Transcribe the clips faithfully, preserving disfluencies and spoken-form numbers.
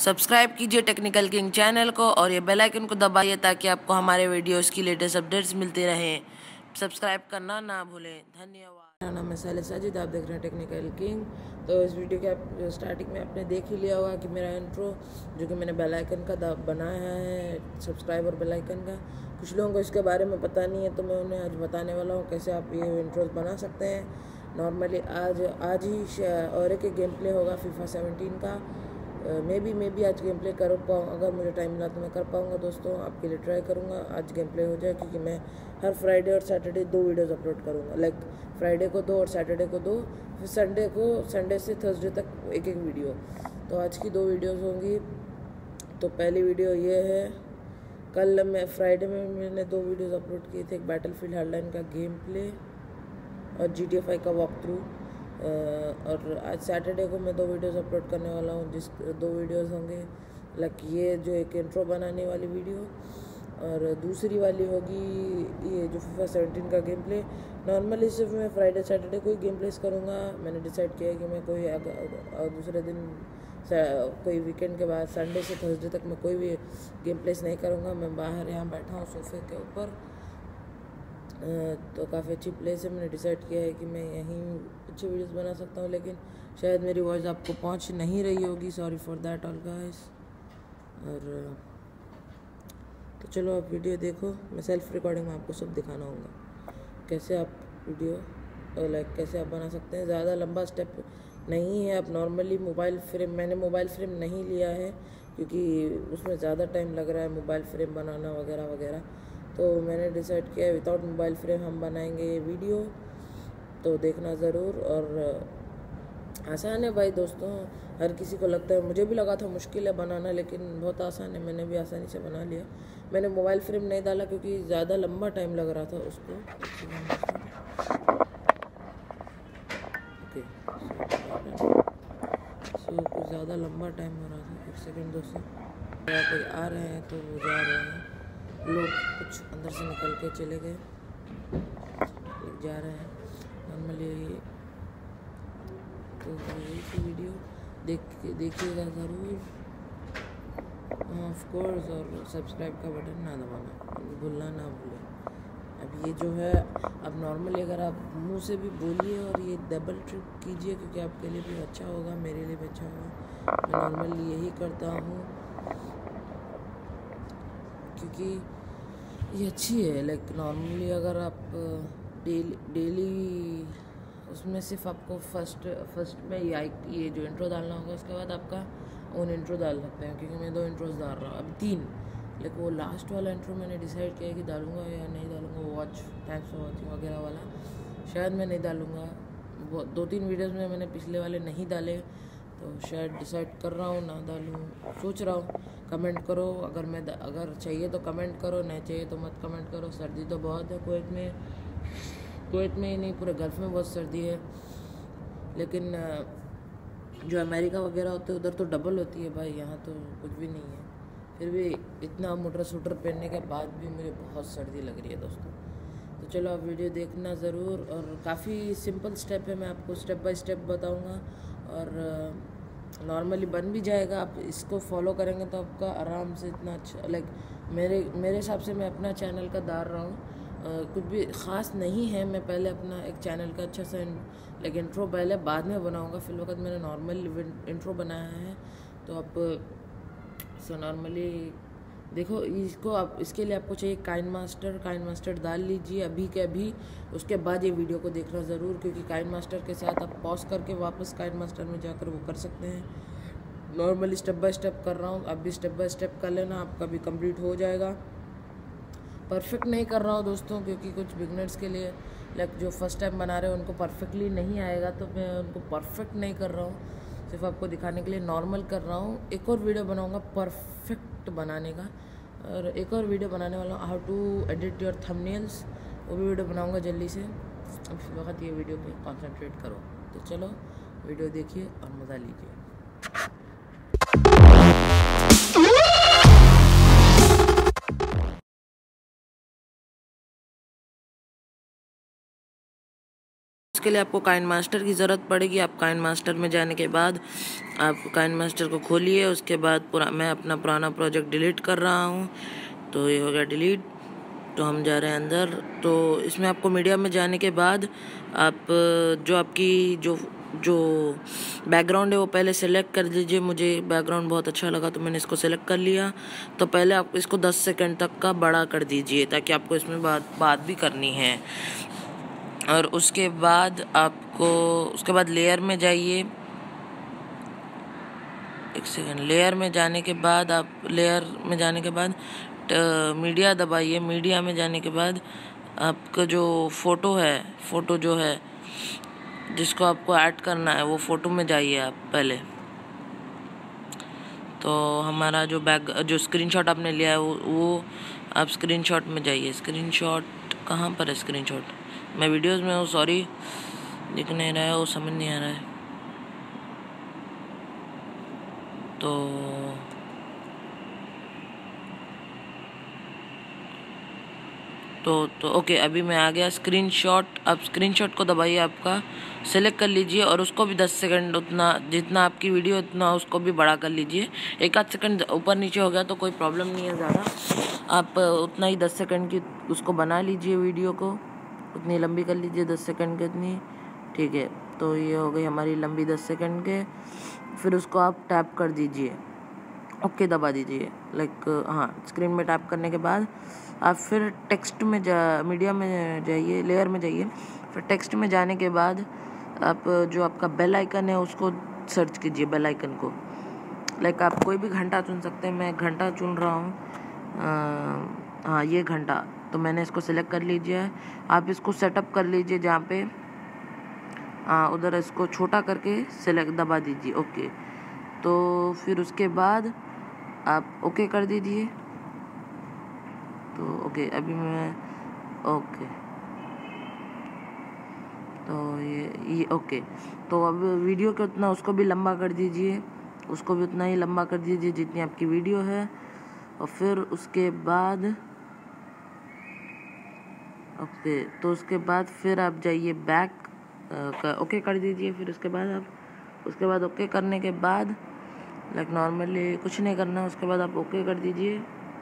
Subscribe कीजिए technical king channel को और ये बेल आइकन को दबाइए ताकि आपको हमारे वीडियोस की लेटेस्ट अपडेट्स मिलते रहें। सब्सक्राइब करना ना भूलें। धन्यवाद। मेरा नाम है साजिद, आप देख रहे हैं टेक्निकल किंग। तो इस वीडियो के आप स्टार्टिंग में आपने देख ही लिया होगा कि मेरा इंट्रो जो कि मैंने बेल आइकन का बनाया है, सब्सक्राइब और बेल आइकन का। कुछ लोगों को इसके बारे में पता नहीं है तो मैं उन्हें आज बताने वाला हूँ कैसे आप ये इंट्रोज बना सकते हैं नॉर्मली। आज आज ही और एक गेम प्ले होगा फीफा सेवनटीन का। मे बी मे बी आज गेम प्ले कर पाऊँ, अगर मुझे टाइम मिला तो मैं कर पाऊँगा दोस्तों, आपके लिए ट्राई करूँगा आज गेम प्ले हो जाए, क्योंकि मैं हर फ्राइडे और सैटरडे दो वीडियोस अपलोड करूँगा। लाइक फ्राइडे को दो और सैटरडे को दो, फिर संडे को संडे से थर्सडे तक एक एक वीडियो। तो आज की दो वीडियोस होंगी। तो पहली वीडियो ये है, कल मैं फ्राइडे में मैंने दो वीडियोस अपलोड किए थे, एक बैटलफील्ड हार्डलाइन का गेम प्ले और जी टी ए फाइव का वॉक थ्रू। और आज सैटरडे को मैं दो वीडियोस अपलोड करने वाला हूँ, जिस दो वीडियोस होंगे लाइक ये जो एक इंट्रो बनाने वाली वीडियो, और दूसरी वाली होगी ये जो फीफा सेवनटीन का गेम प्ले। नॉर्मली सिर्फ मैं फ्राइडे सैटरडे को ही गेम प्लेस करूँगा। मैंने डिसाइड किया है कि मैं कोई और दूसरे दिन कोई वीकेंड के बाद संडे से थर्सडे तक मैं कोई भी गेम प्लेस नहीं करूँगा। मैं बाहर यहाँ बैठा हूँ सोफे के ऊपर, तो काफ़ी अच्छी प्लेस है। मैंने डिसाइड किया है कि मैं यहीं अच्छी वीडियोस बना सकता हूँ, लेकिन शायद मेरी वॉइस आपको पहुँच नहीं रही होगी, sorry for that all guys. और तो चलो आप वीडियो देखो, मैं सेल्फ रिकॉर्डिंग में आपको सब दिखाना होगा कैसे आप वीडियो लाइक कैसे आप बना सकते हैं। ज़्यादा लंबा स्टेप नहीं है। आप नॉर्मली मोबाइल फ्रेम, मैंने मोबाइल फ्रेम नहीं लिया है क्योंकि उसमें ज़्यादा टाइम लग रहा है मोबाइल फ्रेम बनाना वगैरह वगैरह। तो मैंने डिसाइड किया है विदाउट मोबाइल फ्रेम हम बनाएंगे ये वीडियो, तो देखना ज़रूर। और आसान है भाई दोस्तों, हर किसी को लगता है, मुझे भी लगा था मुश्किल है बनाना, लेकिन बहुत आसान है, मैंने भी आसानी से बना लिया। मैंने मोबाइल फ्रेम नहीं डाला क्योंकि ज़्यादा लंबा टाइम लग रहा था उसको। ओके सो कुछ ज़्यादा लंबा टाइम हो रहा था। एक सेकेंड दोस्तों, कोई आ रहे हैं तो वो जा रहे हैं, लोग कुछ अंदर से निकल के चले गए, जा रहे हैं नॉर्मली। तो यही वीडियो देख देखिएगा ज़रूर, ऑफ कोर्स, और सब्सक्राइब का बटन ना दबाना भूलना ना भूलें। अब ये जो है, अब नॉर्मली अगर आप मुंह से भी बोलिए और ये डबल ट्रिप कीजिए, क्योंकि आपके लिए भी अच्छा होगा, मेरे लिए भी अच्छा होगा। मैं नॉर्मली यही करता हूँ क्योंकि ये अच्छी है। लाइक नॉर्मली अगर आप डेली डेली उसमें सिर्फ आपको फर्स्ट फर्स्ट में ये ये जो इंट्रो डालना होगा, उसके बाद आपका ओन इंट्रो डाल सकते हैं, क्योंकि मैं दो इंट्रोज डाल रहा हूँ, अब तीन। लेकिन वो लास्ट वाला इंट्रो मैंने डिसाइड किया कि डालूंगा या नहीं डालूंगा, वॉच थैंक्स फॉर वॉचिंग वगैरह वाला शायद मैं नहीं डालूंगा। वो दो तीन वीडियोस में मैंने पिछले वाले नहीं डाले, तो शायद डिसाइड कर रहा हूँ ना डालूँ, सोच रहा हूँ। कमेंट करो, अगर मैं अगर चाहिए तो कमेंट करो, नहीं चाहिए तो मत कमेंट करो। सर्दी तो बहुत है कुवैत में, कुवैत में ही नहीं पूरे गल्फ में बहुत सर्दी है, लेकिन जो अमेरिका वगैरह होते हैं उधर तो डबल होती है भाई, यहाँ तो कुछ भी नहीं है। फिर भी इतना मोटर सूटर पहनने के बाद भी मुझे बहुत सर्दी लग रही है दोस्तों। तो चलो आप वीडियो देखना ज़रूर, और काफ़ी सिंपल स्टेप है, मैं आपको स्टेप बाय स्टेप बताऊँगा, और नॉर्मली बन भी जाएगा। आप इसको फॉलो करेंगे तो आपका आराम से इतना अच्छा, लाइक मेरे मेरे हिसाब से मैं अपना चैनल का डाल रहा हूँ, कुछ भी ख़ास नहीं है। मैं पहले अपना एक चैनल का अच्छा सा लाइक इंट्रो पहले बाद में बनाऊँगा, फिर वक्त मैंने नॉर्मल इंट्रो बनाया है। तो आप सो नॉर्मली देखो इसको, आप इसके लिए आपको चाहिए काइन मास्टर। काइन मास्टर डाल लीजिए अभी के अभी, उसके बाद ये वीडियो को देखना ज़रूर, क्योंकि काइन मास्टर के साथ आप पॉज करके वापस काइन मास्टर में जाकर वो कर सकते हैं। नॉर्मली स्टेप बाय स्टेप कर रहा हूँ, आप भी स्टेप बाय स्टेप कर लेना, आपका भी कंप्लीट हो जाएगा। परफेक्ट नहीं कर रहा हूँ दोस्तों, क्योंकि कुछ बिगनर्स के लिए लाइक जो फर्स्ट टाइम बना रहे हैं उनको परफेक्टली नहीं आएगा, तो मैं उनको परफेक्ट नहीं कर रहा हूँ, सिर्फ आपको दिखाने के लिए नॉर्मल कर रहा हूँ। एक और वीडियो बनाऊँगा परफेक्ट बनाने का, और एक और वीडियो बनाने वाला हूँ how to edit your thumbnails, वो भी वीडियो बनाऊँगा जल्दी से। अब इस वक्त ये वीडियो पे कंसंट्रेट करो। तो चलो वीडियो देखिए और मज़ा लीजिए। उसके लिए आपको काइन मास्टर की ज़रूरत पड़ेगी। आप काइन मास्टर में जाने के बाद आप काइन मास्टर को खोलिए। उसके बाद पूरा मैं अपना पुराना प्रोजेक्ट डिलीट कर रहा हूँ, तो ये हो गया डिलीट। तो हम जा रहे हैं अंदर। तो इसमें आपको मीडिया में जाने के बाद आप जो आपकी जो जो बैकग्राउंड है वो पहले सेलेक्ट कर लीजिए। मुझे बैकग्राउंड बहुत अच्छा लगा तो मैंने इसको सेलेक्ट कर लिया। तो पहले आप इसको दस सेकंड तक का बड़ा कर दीजिए, ताकि आपको इसमें बात बात भी करनी है। और उसके बाद आपको उसके बाद लेयर में जाइए। एक सेकंड, लेयर में जाने के बाद आप लेयर में जाने के बाद मीडिया दबाइए। मीडिया में जाने के बाद आपका जो फ़ोटो है फ़ोटो जो है जिसको आपको ऐड करना है वो फ़ोटो में जाइए आप पहले। तो हमारा जो बैक जो स्क्रीनशॉट आपने लिया है वो, वो आप स्क्रीनशॉट में जाइए। स्क्रीनशॉट कहाँ पर है? स्क्रीनशॉट मैं वीडियोस में हूँ, सॉरी दिख नहीं रहा है, वो समझ नहीं आ रहा है। तो तो तो ओके, अभी मैं आ गया स्क्रीनशॉट। आप स्क्रीनशॉट को दबाइए, आपका सेलेक्ट कर लीजिए और उसको भी दस सेकंड उतना जितना आपकी वीडियो उतना उसको भी बड़ा कर लीजिए। एक आध सेकंड ऊपर नीचे हो गया तो कोई प्रॉब्लम नहीं है ज़्यादा, आप उतना ही दस सेकंड की उसको बना लीजिए, वीडियो को उतनी लंबी कर लीजिए, दस सेकंड की उतनी, ठीक है। तो ये हो गई हमारी लंबी दस सेकंड के। फिर उसको आप टैप कर दीजिए, ओके दबा दीजिए, लाइक हाँ। स्क्रीन में टैप करने के बाद आप फिर टेक्स्ट में जा मीडिया में जाइए, लेयर में जाइए। फिर टेक्स्ट में जाने के बाद आप जो आपका बेल आइकन है उसको सर्च कीजिए, बेल आइकन को। लाइक आप कोई भी घंटा चुन सकते हैं, मैं घंटा चुन रहा हूँ, हाँ ये घंटा। तो मैंने इसको सेलेक्ट कर लीजिए। आप इसको सेटअप कर लीजिए जहाँ पे हाँ उधर इसको छोटा करके सेलेक्ट दबा दीजिए, ओके। तो फिर उसके बाद आप ओके कर दीजिए। तो ओके अभी मैं ओके तो ये ये ओके। तो अब वीडियो के उतना उसको भी लंबा कर दीजिए, उसको भी उतना ही लंबा कर दीजिए जितनी आपकी वीडियो है। और फिर उसके बाद ओके तो उसके बाद फिर आप जाइए बैक, ओके कर दीजिए। फिर उसके बाद आप उसके बाद ओके करने के बाद लाइक नॉर्मली कुछ नहीं करना, उसके बाद आप ओके कर दीजिए।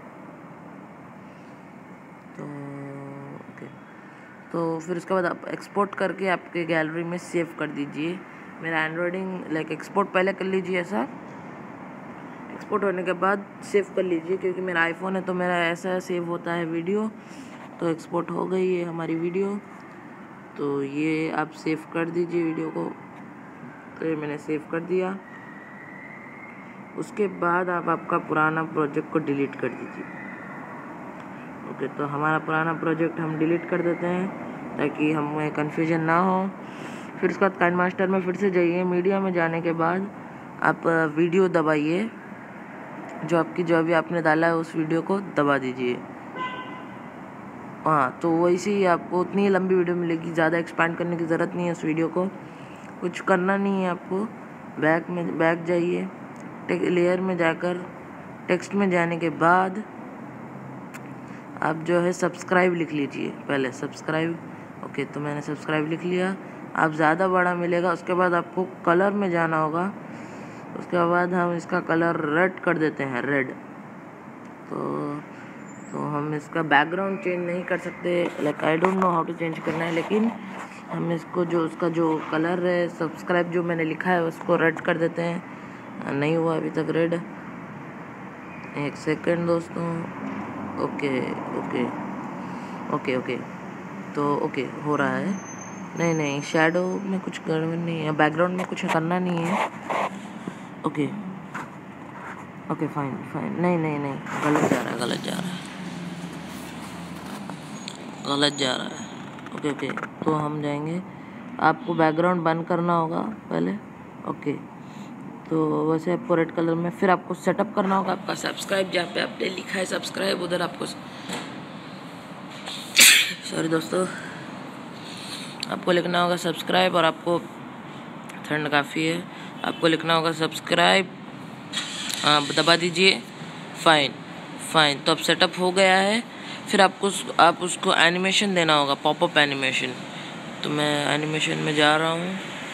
तो ओके तो फिर उसके बाद आप एक्सपोर्ट करके आपके गैलरी में सेव कर दीजिए। मेरा एंड्रॉइडिंग लाइक एक्सपोर्ट पहले कर लीजिए, ऐसा एक्सपोर्ट होने के बाद सेव कर लीजिए, क्योंकि मेरा आईफोन है तो मेरा ऐसा सेव होता है वीडियो। तो एक्सपोर्ट हो गई है हमारी वीडियो, तो ये आप सेव कर दीजिए वीडियो को। तो ये मैंने सेव कर दिया। उसके बाद आप आपका पुराना प्रोजेक्ट को डिलीट कर दीजिए। ओके तो हमारा पुराना प्रोजेक्ट हम डिलीट कर देते हैं ताकि हमें कन्फ्यूजन ना हो। फिर उसके बाद काइन मास्टर में फिर से जाइए। मीडिया में जाने के बाद आप वीडियो दबाइए, जो आपकी जो अभी आपने डाला है उस वीडियो को दबा दीजिए। हाँ तो वैसे ही आपको उतनी लंबी वीडियो मिलेगी, ज़्यादा एक्सपांड करने की ज़रूरत नहीं है उस वीडियो को, कुछ करना नहीं है आपको। बैक में बैक जाइए, लेयर में जाकर टेक्स्ट में जाने के बाद आप जो है सब्सक्राइब लिख लीजिए, पहले सब्सक्राइब। ओके तो मैंने सब्सक्राइब लिख लिया। आप ज़्यादा बड़ा मिलेगा। उसके बाद आपको कलर में जाना होगा। उसके बाद हम इसका कलर रेड कर देते हैं, रेड। तो तो हम इसका बैकग्राउंड चेंज नहीं कर सकते, like I don't know how to change करना है, लेकिन हम इसको जो उसका जो कलर है सब्सक्राइब जो मैंने लिखा है उसको रेड कर देते हैं। नहीं हुआ अभी तक रेड, एक सेकंड दोस्तों। ओके ओके ओके ओके तो ओके हो रहा है। नहीं नहीं शैडो में कुछ गड़बड़ नहीं है, बैकग्राउंड में कुछ करना नहीं है। ओके ओके फाइन फाइन नहीं नहीं नहीं गलत जा रहा है गलत जा रहा है गलत जा रहा है ओके ओके तो हम जाएंगे, आपको बैकग्राउंड बंद करना होगा पहले। ओके तो वैसे आपको रेड कलर में फिर आपको सेटअप करना होगा आपका सब्सक्राइब, जहाँ पे आपने लिखा है सब्सक्राइब उधर आपको सॉरी दोस्तों आपको लिखना होगा सब्सक्राइब। और आपको ठंड काफ़ी है, आपको लिखना होगा सब्सक्राइब, हाँ दबा दीजिए। फाइन फाइन तो अब सेटअप हो गया है। फिर आपको आप उसको एनिमेशन देना होगा, पॉपअप एनिमेशन। तो मैं एनिमेशन में जा रहा हूँ।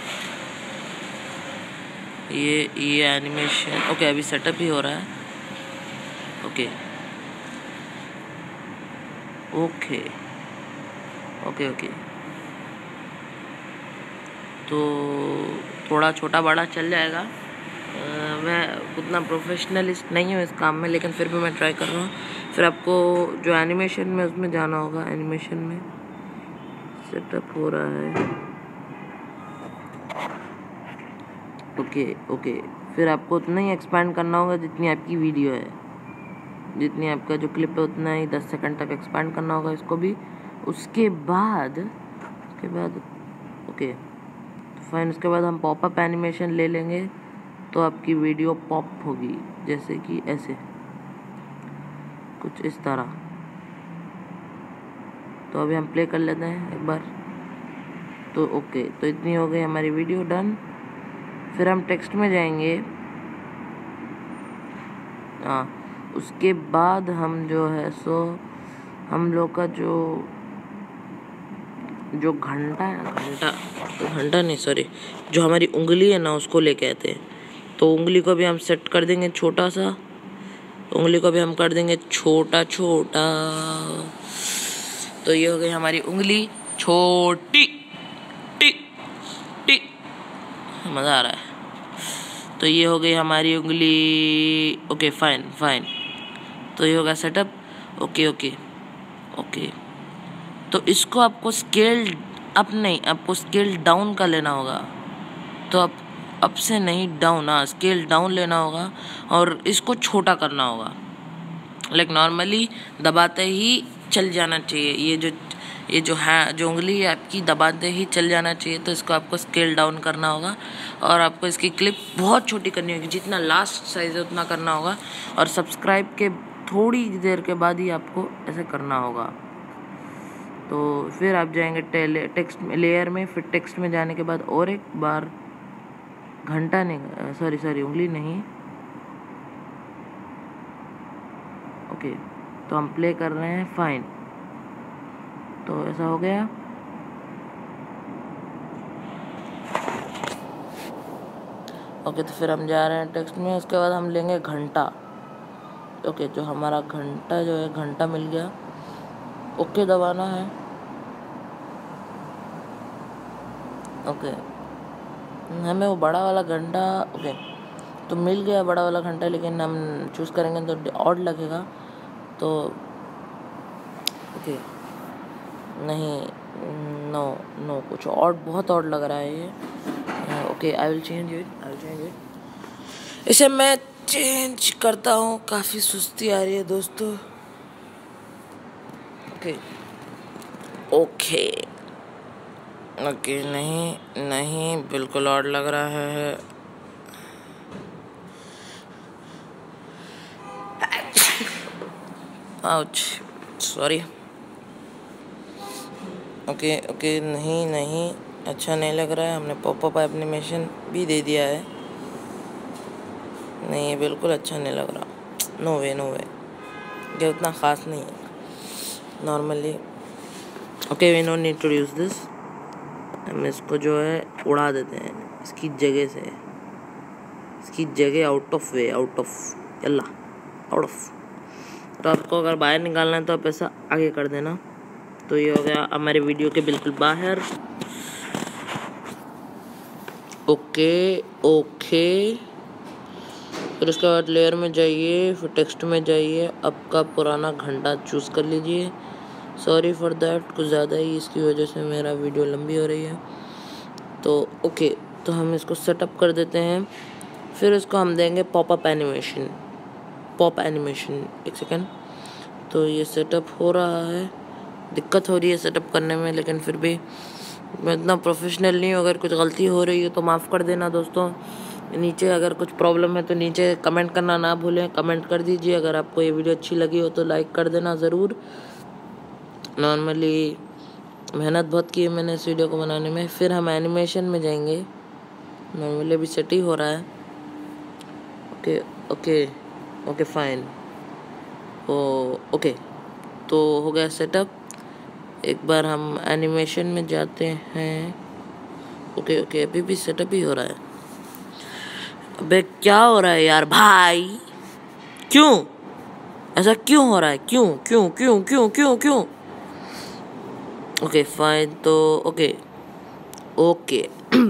ये ये एनिमेशन ओके अभी सेटअप ही हो रहा है। ओके ओके ओके ओके तो थोड़ा छोटा बड़ा चल जाएगा। आ, मैं उतना प्रोफेशनलिस्ट नहीं हूँ इस काम में, लेकिन फिर भी मैं ट्राई कर रहा हूँ। फिर आपको जो एनिमेशन में उसमें जाना होगा। एनिमेशन में सेटअप हो रहा है। ओके ओके फिर आपको उतना ही एक्सपैंड करना होगा जितनी आपकी वीडियो है, जितनी आपका जो क्लिप है उतना ही दस सेकंड तक एक्सपैंड करना होगा इसको भी। उसके बाद उसके बाद ओके फाइन। उसके बाद हम पॉपअप एनिमेशन ले लेंगे तो आपकी वीडियो पॉप होगी, जैसे कि ऐसे कुछ इस तरह। तो अभी हम प्ले कर लेते हैं एक बार। तो ओके तो इतनी हो गई हमारी वीडियो डन। फिर हम टेक्स्ट में जाएंगे। हाँ उसके बाद हम जो है सो हम लोग का जो जो घंटा है ना घंटा घंटा नहीं सॉरी जो हमारी उंगली है ना उसको लेके आते हैं। तो उंगली को भी हम सेट कर देंगे छोटा सा। उंगली को भी हम कर देंगे छोटा छोटा। तो ये हो गई हमारी उंगली छोटी टी टी। मज़ा आ रहा है। तो ये हो गई हमारी उंगली। Okay fine fine. तो ये होगा सेटअप। ओके ओके ओके तो इसको आपको स्केल अप नहीं, आपको स्केल डाउन का लेना होगा। तो आप अप से नहीं डाउन, हाँ स्केल डाउन लेना होगा और इसको छोटा करना होगा। लाइक नॉर्मली दबाते ही चल जाना चाहिए। ये जो ये जो है जो उंगली है आपकी दबाते ही चल जाना चाहिए। तो इसको आपको स्केल डाउन करना होगा और आपको इसकी क्लिप बहुत छोटी करनी होगी। जितना लास्ट साइज है उतना करना होगा। और सब्सक्राइब के थोड़ी देर के बाद ही आपको ऐसे करना होगा। तो फिर आप जाएंगे टेले टेक्स्ट लेयर में। फिर टेक्स्ट में जाने के बाद और एक बार घंटा नहीं सॉरी सॉरी उंगली नहीं। ओके तो हम प्ले कर रहे हैं फाइन। तो ऐसा हो गया। ओके तो फिर हम जा रहे हैं टेक्स्ट में। उसके बाद हम लेंगे घंटा। ओके जो हमारा घंटा जो है घंटा मिल गया। ओके दबाना है। ओके हमें वो बड़ा वाला घंटा ओके तो मिल गया बड़ा वाला घंटा, लेकिन हम चूज़ करेंगे तो ऑड लगेगा। तो ओके नहीं नो नो कुछ ऑड बहुत ऑड लग रहा है ये। Okay I will change it I will change it इसे मैं चेंज करता हूँ। काफ़ी सुस्ती आ रही है दोस्तों। ओके ओके ओके नहीं नहीं बिल्कुल ऑड लग रहा है। Ouch sorry. ओके ओके नहीं नहीं अच्छा नहीं लग रहा है। हमने पॉपअप एनिमेशन भी दे दिया है। नहीं ये बिल्कुल अच्छा नहीं लग रहा। नो वे नो वे ये उतना ख़ास नहीं है normally. Okay we no need to use this. हम इसको जो है उड़ा देते हैं इसकी जगह से। इसकी जगह out of way out of यल्ला आउट ऑफ। तो आपको अगर बाहर निकालना है तो आप ऐसा आगे कर देना। तो ये हो गया हमारे वीडियो के बिल्कुल बाहर। ओके ओके फिर उसके बाद लेयर में जाइए। फिर टेक्स्ट में जाइए। आपका पुराना घंटा चूज़ कर लीजिए। सॉरी फॉर दैट कुछ ज़्यादा ही इसकी वजह से मेरा वीडियो लंबी हो रही है। तो ओके तो हम इसको सेटअप कर देते हैं। फिर इसको हम देंगे पॉपअप एनिमेशन। पॉप एनिमेशन एक सेकेंड। तो ये सेटअप हो रहा है। दिक्कत हो रही है सेटअप करने में, लेकिन फिर भी मैं इतना प्रोफेशनल नहीं हूँ। अगर कुछ गलती हो रही है तो माफ़ कर देना दोस्तों। नीचे अगर कुछ प्रॉब्लम है तो नीचे कमेंट करना ना भूलें। कमेंट कर दीजिए। अगर आपको ये वीडियो अच्छी लगी हो तो लाइक कर देना ज़रूर। नॉर्मली मेहनत बहुत की है मैंने इस वीडियो को बनाने में। फिर हम एनिमेशन में जाएंगे। नॉर्मली अभी सेट ही हो रहा है। Okay okay okay fine. Oh okay तो हो गया सेटअप। एक बार हम एनिमेशन में जाते हैं। ओके ओके अभी भी सेटअप ही हो रहा है। अबे क्या हो रहा है यार भाई, क्यों ऐसा क्यों हो रहा है, क्यों क्यों क्यों क्यों क्यों क्यों ओके फाइन तो okay okay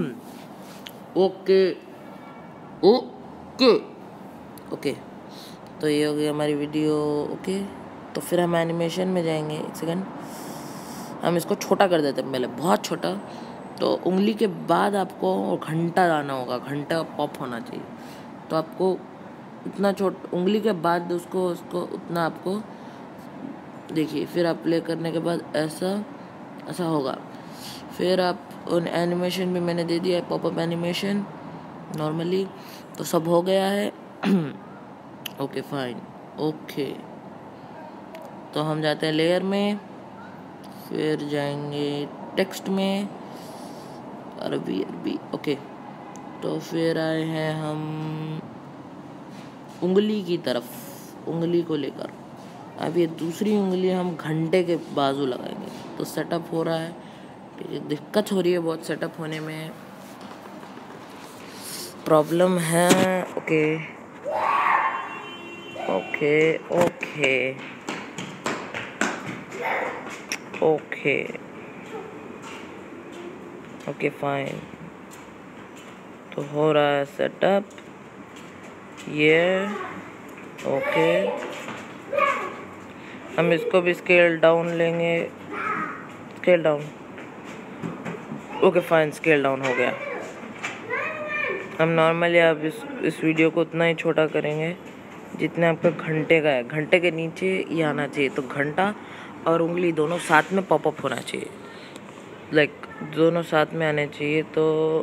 okay okay okay तो ये हो गई हमारी वीडियो। ओके तो फिर हम एनिमेशन में जाएंगे। एक सेकंड, हम इसको छोटा कर देते हैं पहले, बहुत छोटा। तो उंगली के बाद आपको घंटा लाना होगा, घंटा पॉप होना चाहिए। तो आपको उतना छोट उंगली के बाद उसको उसको उतना आपको देखिए। फिर आप प्ले करने के बाद ऐसा ऐसा होगा। फिर आप उन एनिमेशन भी मैंने दे दिया है, पॉपअप एनिमेशन नॉर्मली। तो सब हो गया है। ओके फाइन ओके तो हम जाते हैं लेयर में, फिर जाएंगे टेक्स्ट में, अरबी अरबी ओके। तो फिर आए हैं हम उंगली की तरफ, उंगली को लेकर। अब ये दूसरी उंगली हम घंटे के बाजू लगाएंगे। तो सेटअप हो रहा है, दिक्कत हो रही है बहुत, सेटअप होने में प्रॉब्लम है। Okay okay okay okay okay fine तो हो रहा है सेटअप ये। ओके हम इसको भी स्केल डाउन लेंगे, scale down okay fine scale down हो गया। हम नॉर्मली आप इस इस वीडियो को उतना ही छोटा करेंगे जितने आपका घंटे का है। घंटे के नीचे ये आना चाहिए। तो घंटा और उंगली दोनों साथ में पॉपअप होना चाहिए, लाइक दोनों साथ में आने चाहिए। तो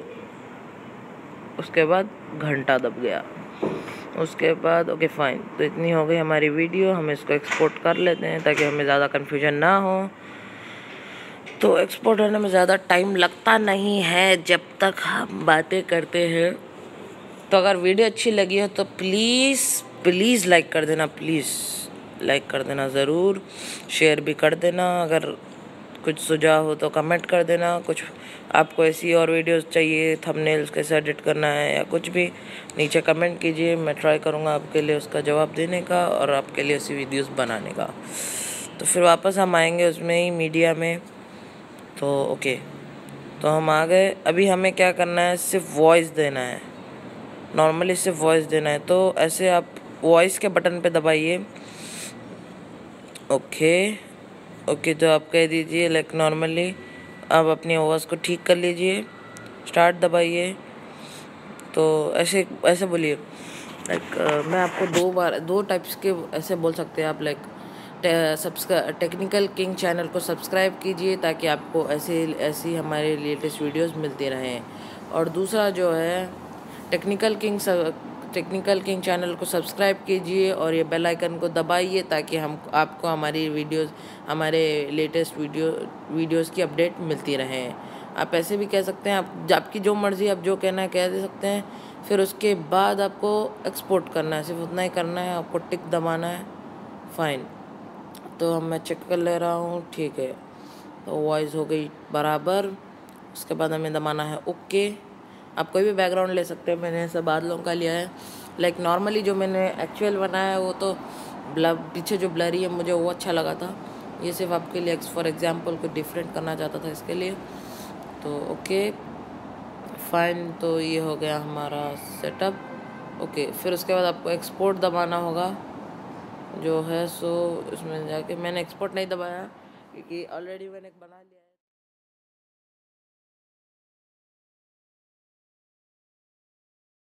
उसके बाद घंटा दब गया। उसके बाद ओके फाइन तो इतनी हो गई हमारी वीडियो। हम इसको एक्सपोर्ट कर लेते हैं ताकि हमें ज़्यादा कन्फ्यूजन ना हो। तो एक्सपोर्ट होने में ज़्यादा टाइम लगता नहीं है जब तक हम बातें करते हैं। तो अगर वीडियो अच्छी लगी हो तो प्लीज़ प्लीज़ लाइक कर देना, प्लीज़ लाइक कर देना ज़रूर, शेयर भी कर देना। अगर कुछ सुझाव हो तो कमेंट कर देना। कुछ आपको ऐसी और वीडियोस चाहिए, थंबनेल्स कैसे एडिट करना है या कुछ भी, नीचे कमेंट कीजिए। मैं ट्राई करूँगा आपके लिए उसका जवाब देने का और आपके लिए ऐसी वीडियोस बनाने का। तो फिर वापस हम आएंगे उसमें ही मीडिया में। तो ओके तो हम आ गए। अभी हमें क्या करना है, सिर्फ वॉइस देना है, नॉर्मली सिर्फ वॉइस देना है। तो ऐसे आप वॉइस के बटन पे दबाइए। ओके ओके तो आप कह दीजिए लाइक नॉर्मली आप अपनी आवाज़ को ठीक कर लीजिए, स्टार्ट दबाइए। तो ऐसे ऐसे बोलिए लाइक मैं आपको दो बार दो टाइप्स के ऐसे बोल सकते हैं आप, like subscribe technical king channel को सब्सक्राइब कीजिए ताकि आपको ऐसे ऐसी हमारे लेटेस्ट वीडियोस मिलती रहें। और दूसरा जो है technical king technical king channel को सब्सक्राइब कीजिए और ये बेल आइकन को दबाइए ताकि हम आपको हमारी वीडियोस हमारे लेटेस्ट वीडियो वीडियोस की अपडेट मिलती रहें। आप ऐसे भी कह सकते हैं, आप आपकी जो मर्ज़ी, आप जो कहना है कह दे सकते हैं। फिर उसके बाद आपको एक्सपोर्ट करना है, सिर्फ उतना ही करना है, आपको टिक दबाना है। फाइन तो हम मैं चेक कर ले रहा हूँ, ठीक है। तो वॉइस हो गई बराबर। उसके बाद हमें दबाना है ओके। आप कोई भी बैकग्राउंड ले सकते हैं, मैंने ऐसा बादलों का लिया है। लाइक नॉर्मली जो मैंने एक्चुअल बनाया है वो तो ब्लर पीछे जो ब्लरी है मुझे वो अच्छा लगा था। ये सिर्फ आपके लिए फॉर एग्जांपल कुछ डिफरेंट करना चाहता था इसके लिए। तो ओके फाइन तो ये हो गया हमारा सेटअप। ओके फिर उसके बाद आपको एक्सपोर्ट दबाना होगा जो है। सो इसमें जाके मैंने एक्सपोर्ट नहीं दबाया क्योंकि ऑलरेडी मैंने बना लिया है।